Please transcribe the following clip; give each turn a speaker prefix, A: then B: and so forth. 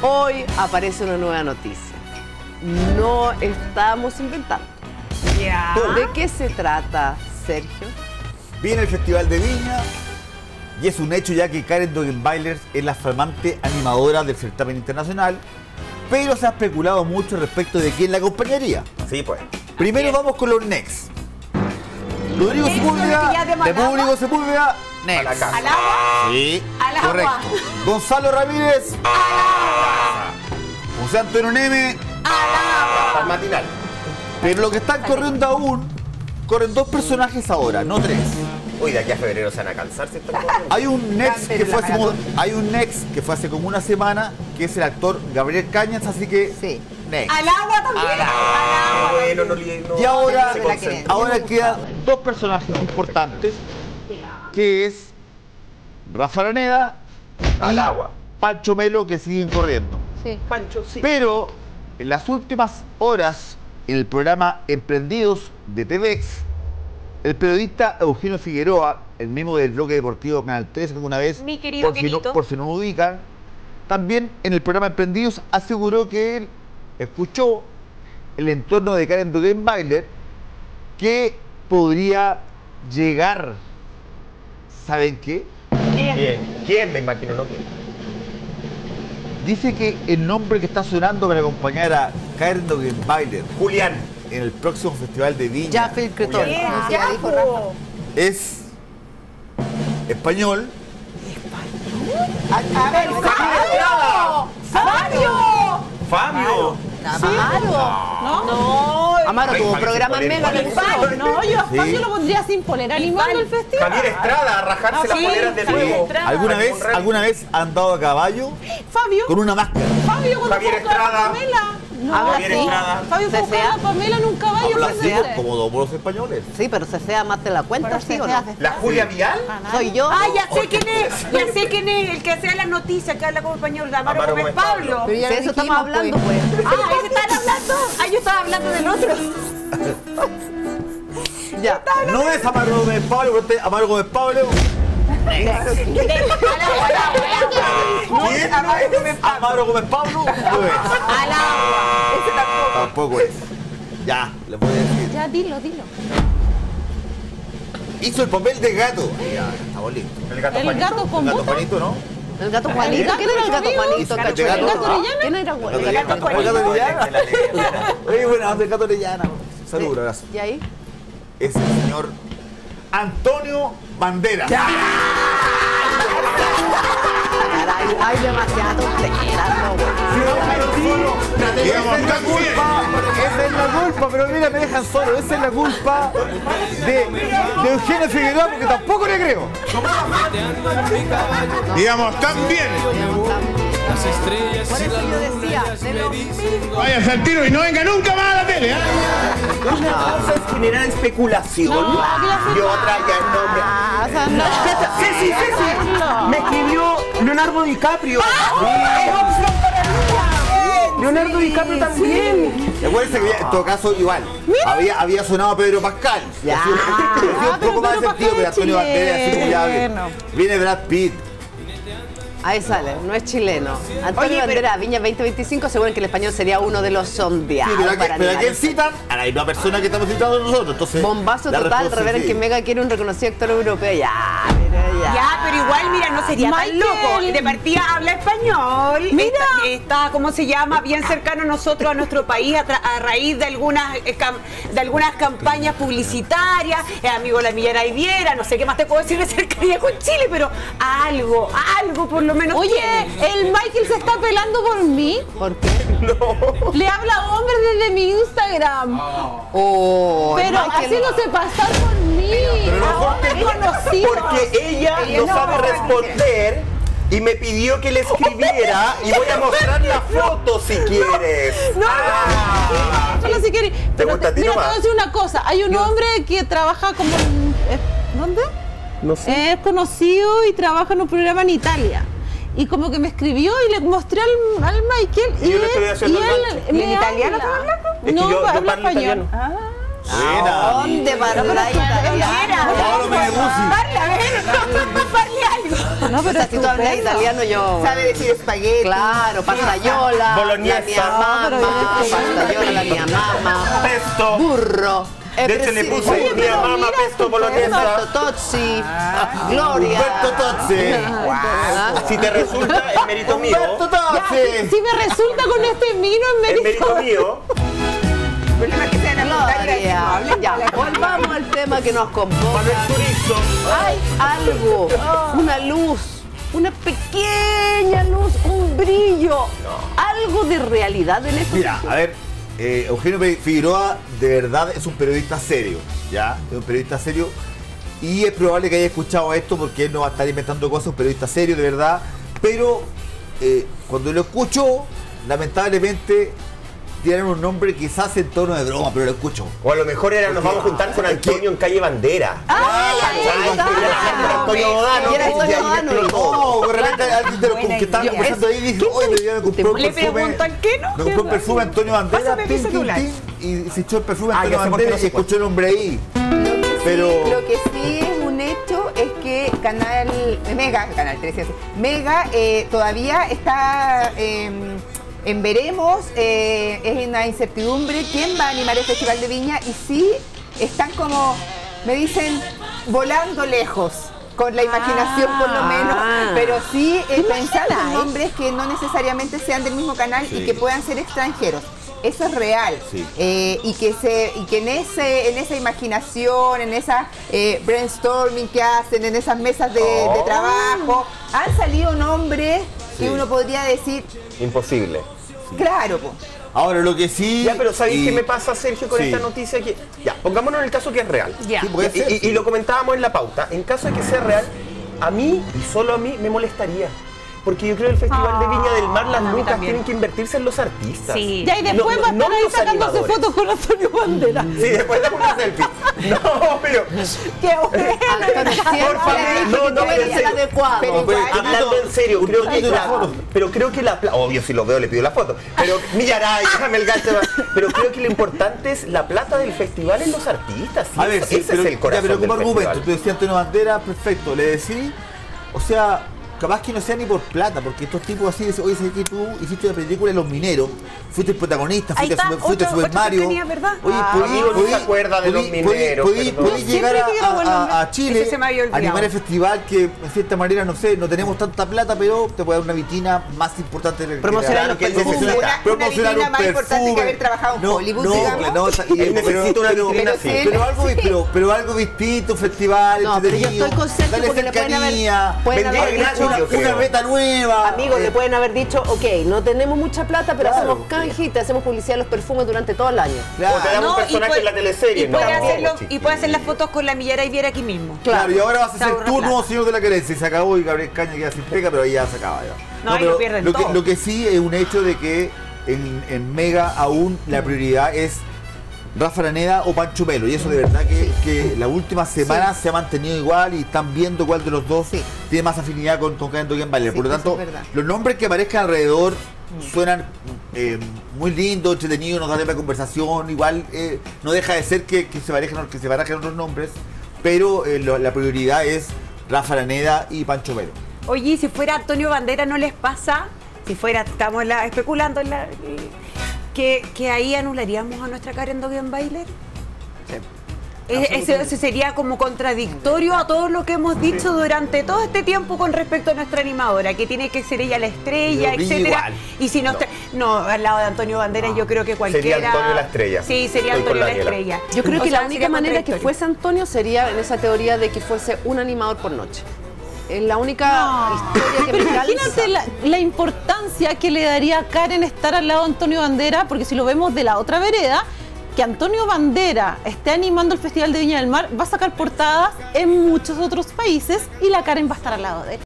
A: Hoy aparece una nueva noticia. No estamos inventando.
B: Ya.
A: ¿De qué se trata, Sergio?
C: Viene el Festival de Viña y es un hecho ya que Karen Dogenbailer es la flamante animadora del certamen internacional, pero se ha especulado mucho respecto de quién la acompañaría.
D: Sí, pues.
C: Primero vamos con los Next. Rodrigo
B: Next,
C: Sepúlveda,
B: ya de
C: de
B: Managua.
C: Público Sepúlveda,
D: A la
C: Next.
D: casa.
B: ¿Al agua?
C: Sí,
B: Al agua.
C: correcto. Gonzalo Ramírez, José Antonio Neme,
D: Al matinal.
C: pero lo que están corriendo aún, corren dos personajes ahora, no tres.
D: Uy, de aquí a febrero se van a cansar si están
C: Hay un Next que fue hace como una semana, que es el actor Gabriel Cañas, así que
A: Sí.
C: Next.
B: ¿Al agua también? Al agua.
D: Bueno, no,
C: Y ahora,
D: se concentra.
C: ahora quedan dos personajes importantes, que es Rafa Araneda
D: Al
C: y
D: agua.
C: Pancho Melo, que siguen corriendo.
A: Sí.
D: Pancho, sí.
C: Pero en las últimas horas, en el programa Emprendidos de TVX, el periodista Eugenio Figueroa, el mismo del bloque deportivo Canal 13 alguna vez,
B: Mi querido Kenito.
C: por si no lo ubican, también en el programa Emprendidos aseguró que él escuchó el entorno de Karen Dogenbailer que podría llegar, ¿saben qué?
D: Bien. ¿Quién? Me imagino, ¿no?
C: Dice que el nombre que está sonando para acompañar a Karen Dogenbailer
D: Julián.
C: en el próximo Festival de Viña
A: Jaffe Cretón.
B: Bien,
A: Ah,
B: ya,
A: dijo Rafa.
B: po.
C: es español.
B: A ver, ¡Fabio!
D: ¡Fabio!
A: Amaro.
B: No,
A: Amaro
D: Ay,
A: tuvo un
D: Fabio
A: programa
D: sin
A: mega
D: polera.
A: de fútbol.
B: no, yo a
C: Sí.
B: Fabio lo pondría sin polera animando el festival.
D: Javier Estrada, a rajarse las
B: sí,
D: poleras de
B: Javier
D: nuevo.
B: Estrada.
C: ¿Alguna vez han andado a caballo
B: Fabio,
C: con una máscara?
B: Fabio cuando
D: Javier
B: fue a buscar a
D: Estrada.
B: Pamela. No,
A: Habla
D: Javier
A: así.
D: Estrada.
B: Fabio fue a buscar a Pamela en un caballo.
C: Habla
B: fue
C: así
B: fuerte.
C: como todos los españoles.
A: Sí, pero se sea más de la cuenta,
B: Pero
A: ¿sí
B: se
A: o
B: sea
A: no?
B: de-
D: ¿La Julia Vial?
A: Soy yo.
B: Ah, ya sé quién es, el que hace las noticias, que habla como español, Amaro
D: Amaro
B: Gómez
D: Gómez
B: Pablo.
D: Pablo.
A: Pero ya de eso estamos hablando, pues.
B: Ah, ese están hablando. Ah, yo estaba hablando del otro.
A: Ya.
C: No es Amaro Gómez Pablo, pero este es Amaro Gómez Pablo.
D: ¿Quién?
C: Amaro Gómez Pablo no es.
B: Al agua. Ese tampoco.
C: Tampoco es. Ya, le voy a decir.
B: Ya, dilo.
C: Hizo el papel de gato. Ya, está bonito.
D: El gato
B: El
D: Juanito.
B: gato con
C: El gato
B: bota.
C: Juanito, ¿no?
A: El gato Juanito. ¿Quién era el gato Juanito?
C: El gato
A: ¿Quién
C: Orellana.
A: ¿Quién era
C: El
A: Juanito?
C: gato Orellana. Oye, buena onda el gato Orellana. Saludos, abrazo.
A: ¿Y ahí?
C: Es el señor Antonio Banderas.
A: Caray, hay demasiada tontera, no, güey.
C: Esa es la culpa, pero mira, me dejan solo. Esa es la culpa de Eugenio Figueroa, porque tampoco le creo.
E: Digamos, también.
F: Las estrellas
A: Por
F: y
A: eso
F: la
A: yo
F: luna
A: decía,
F: ellas
A: de
F: me
A: los
F: dicen
E: Vayas al tiro y no venga nunca más a la tele, ¿eh?
D: Una cosa es generar especulación y otra ya el nombre.
B: Ah, o sea, no.
D: Ceci, me escribió Leonardo DiCaprio.
B: Es opción para Luna.
D: Leonardo DiCaprio también.
C: Acuérdense que en todo caso igual. Había sonado Pedro Pascal.
A: Ya.
C: Un poco más
B: Pedro
C: sentido,
B: Pascal
C: pero
B: es
C: Antonio Banderas así como ya
B: chileno.
C: viene Brad Pitt.
A: Ahí sale, no es chileno. Antonio
B: Oye,
A: Banderas, Viña 2025, seguro que el español sería uno de los sondeados.
C: Sí, pero
A: para
C: ¿a quién
A: animar.
C: citan? A la misma persona que estamos citando nosotros. Entonces,
A: Bombazo
C: la
A: total,
C: respuesta
A: revela
C: sí.
A: que Mega quiere un reconocido actor europeo. Ya, pero ya.
B: Ya, pero igual, mira, no sería
G: Michael.
B: tan loco. De partida habla español.
G: Mira.
B: Está, ¿cómo se llama? Bien cercano a nosotros, a nuestro país, a raíz de algunas campañas publicitarias. Amigo La Millera y Viera, no sé qué más te puedo decir de cercanía con Chile, pero algo por lo menos.
G: Oye,
B: tiene.
G: el Michael se está pelando por mí.
A: ¿Por qué?
G: Le habla a hombres desde mi Instagram.
A: Oh,
G: Pero
A: Michael.
G: haciéndose pasar por mí.
D: Pero
G: A
D: mejor
G: hombres
D: que
G: conocidos.
D: porque ella no sabe responder y me pidió que le escribiera y voy a mostrar la foto si quieres.
G: Solo si quieres. Pero
D: gusta a ti
G: mira, te voy
D: nomás?
G: a decir una cosa. Hay un hombre que trabaja como en, ¿dónde?
D: No sé.
G: Es conocido y trabaja en un programa en Italia. Y como que me escribió y le mostré al Michael
D: Y yo le estoy haciendo el gancho.
G: me
B: ¿Y en italiano
G: habla.
B: estaba hablando?
D: Es que
G: No,
D: yo
G: habla
D: parlo
G: español.
D: italiano.
C: Buena.
A: ¿Dónde parla italiano?
C: Paolo Meneguzzi.
B: Parle algo.
G: No, pero
A: O sea, si tú hablas
G: estupendo.
A: italiano, yo...
B: Sabe decir espagueti.
A: Claro, pastaiola,
D: Bolognesa.
A: la mia mamma,
G: No, pero
A: pastaiola, la mia mamma,
D: Pesto.
A: burro.
D: De hecho, le puse
G: Oye,
D: mi
G: pero
D: mamá
G: mira,
D: pesto bolognesa.
A: Humberto Tozzi, Gloria.
C: Humberto Tozzi.
D: Si te resulta, el mérito mío.
C: Humberto Tozzi.
G: Si me resulta con este vino en
D: El mérito mío.
B: El problema es que sean
A: Gloria. Ya, volvamos al tema que nos convoca.
D: Manuel Turizo.
A: Hay algo, una luz, una pequeña luz, un brillo, algo de realidad en esto.
C: Mira, a ver, Eugenio Figueroa de verdad es un periodista serio, ¿ya? Es un periodista serio y es probable que haya escuchado esto porque él no va a estar inventando cosas, un periodista serio de verdad, pero cuando lo escucho, lamentablemente tienen un nombre quizás en tono de broma, pero lo escucho.
D: O a lo mejor era nos vamos a juntar con Antonio en calle Bandera.
A: ¡Ay, ahí está!
D: Antonio Bodano.
A: Y era Antonio
D: y ahí
A: Bodano.
C: No, de repente alguien de los que estaban conversando ahí dijo, oye, me compró un
B: Le
C: perfume.
B: pregunto al qué, ¿no?
C: Me compró un perfume Antonio Bandera,
B: Pásame mi
C: tin, tin,
B: celular.
C: tin, y se echó el perfume
D: Ah,
C: Antonio
D: ya sé por qué
C: Bandera
D: no
C: y
D: se
C: escuchó el nombre ahí. Pero-
H: Lo que sí es un hecho es que Canal 13, Mega todavía está en veremos, es una incertidumbre quién va a animar el Festival de Viña y sí están como, me dicen, volando lejos. Con la imaginación por lo menos, pero sí pensando en nombres que no necesariamente sean del mismo canal y que puedan ser extranjeros. Eso es real.
C: Sí.
H: Y que en esa imaginación, en esa brainstorming que hacen, en esas mesas de trabajo, han salido nombres
C: Sí.
H: que uno podría decir,
D: Imposible.
H: claro, po.
C: Ahora lo que sí.
D: Ya, pero ¿sabéis
C: y-
D: qué me pasa, Sergio, con
C: Sí.
D: esta noticia? Que, ya, pongámonos en el caso que es real.
B: Ya.
C: Sí, puede ser,
D: Y
C: sí.
D: lo comentábamos en la pauta. En caso de que sea real, a mí y solo a mí me molestaría. Porque yo creo que el Festival de Viña del Mar, las
B: a mí
D: lucas
B: también.
D: tienen que invertirse en los artistas.
B: Sí.
G: Ya, y después
D: No,
G: va a
D: no
G: estar ahí
D: los
G: sacándose
D: animadores.
G: fotos con Antonio Bandera.
D: Sí, después de una selfie. No, pero.
G: ¡Qué bueno!
A: Antonio siempre
D: Por favor,
A: ha dicho
D: no,
A: que
D: no,
A: tú
D: pero en
A: eres
D: serio.
A: el adecuado.
H: Pero igual,
D: Hablando en serio, creo que
C: poquito la foto.
D: pero creo que obvio si lo veo le pido la foto, pero Millaray, déjame el gancho, pero creo que lo importante es la plata del festival en los artistas, sí,
C: A ver, sí,
D: ese es el corazón
C: pero como
D: del
C: argumento,
D: festival.
C: tú decías Antonio Bandera, perfecto, le decís, o sea, capaz que no sea ni por plata, porque estos tipos así dicen, oye, ¿sabes que tú hiciste una película de Los Mineros? Fuiste el protagonista,
B: Ahí
C: fuiste
B: está,
C: fuiste
B: otra
C: Super Mario.
B: cercanía, ¿verdad?
C: Oye,
D: amigo, no se acuerda de Los Mineros, perdón.
C: podí
B: Yo
C: llegar
B: siempre digo buen nombre.
C: a Chile,
B: Ese se me había olvidado.
C: animar el festival que en cierta manera, no sé, no tenemos tanta plata, pero te puede dar una vitrina más importante de
A: Promocionar los
D: que él
A: perfumes.
D: necesita.
H: Una vitrina más importante que haber trabajado en Hollywood, digamos.
C: No,
D: Él necesita una vitrina así.
C: pero algo distinto, un festival
A: No, pero yo
C: entretenido,
A: estoy consciente
C: darle
A: porque le pueden
C: cercanía,
A: pueden
C: vender
A: haber
D: dicho-
C: una
D: yo creo.
C: beta nueva.
A: Amigo, le pueden haber dicho, ok, no tenemos mucha plata, pero
C: Claro,
A: hacemos canje y te hacemos publicidad de los perfumes durante todo el año.
C: Claro.
D: O te damos un personaje en la teleserie,
B: y puede,
D: no,
B: hacerlo,
D: chiquillo.
B: y puede hacer las fotos con la Millera y Viera aquí mismo.
C: Claro, y ahora vas a
B: Se
C: ser
B: ahorra
C: tú
B: plata.
C: nuevo señor de la querencia. Y se acabó y Gabriel Caña queda sin pega, pero ahí ya se acaba. Ya.
B: No, ahí
C: pero
B: lo pierden todo.
C: lo que sí es un hecho de que en Mega aún la prioridad es Rafa Araneda o Pancho Melo. Y eso de verdad que las últimas semanas se ha mantenido igual y están viendo cuál de los dos tiene más afinidad con Canto Game Baile.
H: Sí,
C: Por lo
H: eso
C: tanto,
H: es verdad.
C: los nombres que aparezcan alrededor suenan muy lindos, entretenidos, nos da tema de conversación. Igual no deja de ser que se barajen otros nombres, pero la prioridad es Rafa Araneda y Pancho Melo.
B: Oye, si fuera Antonio Bandera, ¿no les pasa? Si fuera, estamos especulando, que ahí anularíamos a nuestra Karen Dogenbailer. Ese sería como contradictorio a todo lo que hemos dicho durante todo este tiempo con respecto a nuestra animadora, que tiene que ser ella la estrella,
C: Yo vi
B: etcétera.
C: igual.
B: Y si no, al lado de Antonio Banderas yo creo que cualquiera.
D: Sería Antonio la estrella.
B: Sí, sería
D: Estoy con
B: Antonio la
D: la Daniela.
B: estrella.
A: Yo creo
B: O
A: que
B: sea,
A: la única
B: sería
A: manera que
B: contradictorio.
A: fuese Antonio sería en esa teoría de que fuese un animador por noche. Es la única historia que
G: Pero
A: me
G: imagínate
A: calza.
G: la importancia que le daría a Karen estar al lado de Antonio Bandera, porque si lo vemos de la otra vereda, que Antonio Bandera esté animando el Festival de Viña del Mar, va a sacar portadas en muchos otros países y la Karen va a estar al lado de él.